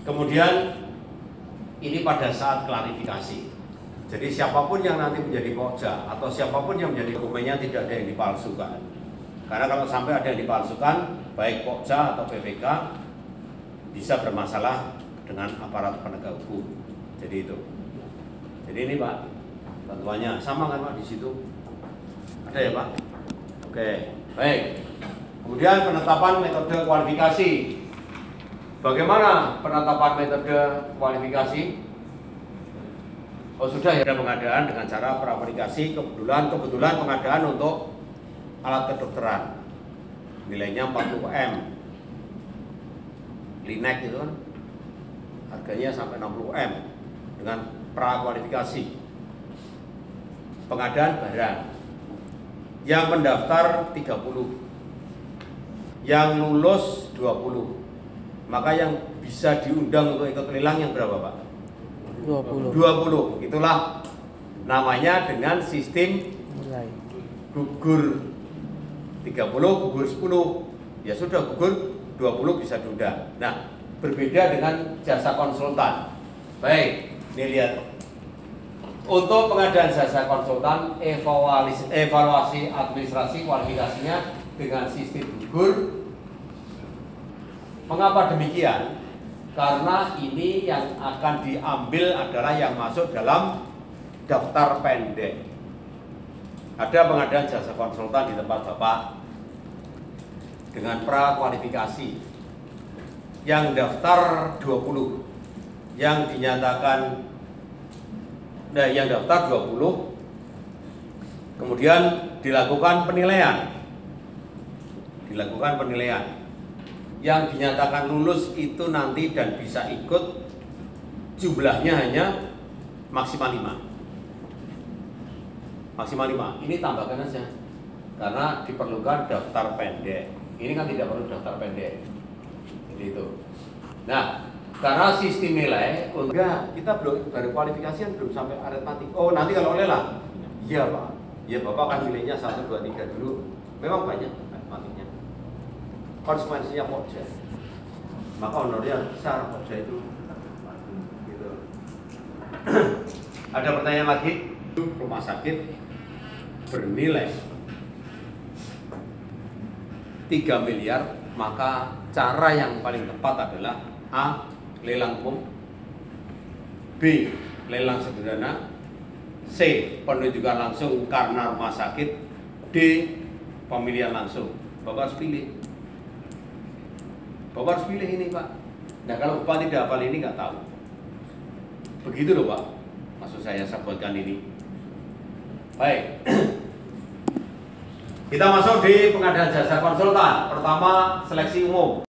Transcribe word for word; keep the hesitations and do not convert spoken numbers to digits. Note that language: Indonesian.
Kemudian ini pada saat klarifikasi. Jadi siapapun yang nanti menjadi pokja atau siapapun yang menjadi dokumennya tidak ada yang dipalsukan. Karena kalau sampai ada yang dipalsukan, baik pokja atau P P K bisa bermasalah dengan aparat penegak hukum. Jadi itu. Jadi ini Pak, tentuannya sama kan Pak di situ? Ada ya Pak? Oke, baik. Kemudian penetapan metode kualifikasi. Bagaimana penetapan metode kualifikasi? Oh sudah ya, ada pengadaan dengan cara praaplikasi. Kebetulan kebetulan pengadaan untuk alat kedokteran, nilainya empat puluh M. Linek itu kan harganya sampai enam puluh M dengan prakualifikasi. Pengadaan barang yang mendaftar tiga puluh, yang lulus dua puluh. Maka yang bisa diundang untuk ikut lelang yang berapa Pak? dua puluh. dua puluh. Itulah namanya dengan sistem Mulai. gugur tiga puluh, gugur sepuluh. Ya sudah, gugur dua puluh bisa diundang. Nah, berbeda dengan jasa konsultan. Baik, ini lihat. Untuk pengadaan jasa konsultan, evaluasi, evaluasi administrasi kualifikasinya dengan sistem gugur. Mengapa demikian? Karena ini yang akan diambil adalah yang masuk dalam daftar pendek. Ada pengadaan jasa konsultan di tempat Bapak dengan prakualifikasi yang daftar dua puluh, yang dinyatakan nah yang daftar dua puluh, kemudian dilakukan penilaian dilakukan penilaian yang dinyatakan lulus itu nanti dan bisa ikut jumlahnya hanya maksimal lima. Maksimal lima. Ini tambahkan aja. Karena diperlukan daftar pendek. Ini kan tidak perlu daftar pendek. Jadi itu. Nah, karena sistem nilai enggak, kita belum baru kualifikasi belum sampai aritmatik. Oh, nanti kalau lelang. Iya, Pak. Ya, Bapak kan nilainya satu dua tiga dulu. Memang banyak aritmatiknya. Konsekuensinya pokja, maka honornya besar pokja itu. Gitu. Ada pertanyaan lagi? Rumah sakit bernilai tiga miliar, maka cara yang paling tepat adalah A. Lelang umum, B. Lelang sederhana, C. Penunjukan langsung karena rumah sakit, D. Pemilihan langsung. Bapak harus pilih. Bapak harus pilih ini Pak. Nah kalau Bapak tidak hafal ini nggak tahu. Begitu loh Pak. Maksud saya saya buatkan ini. Baik. Kita masuk di pengadaan jasa konsultan. Pertama, seleksi umum.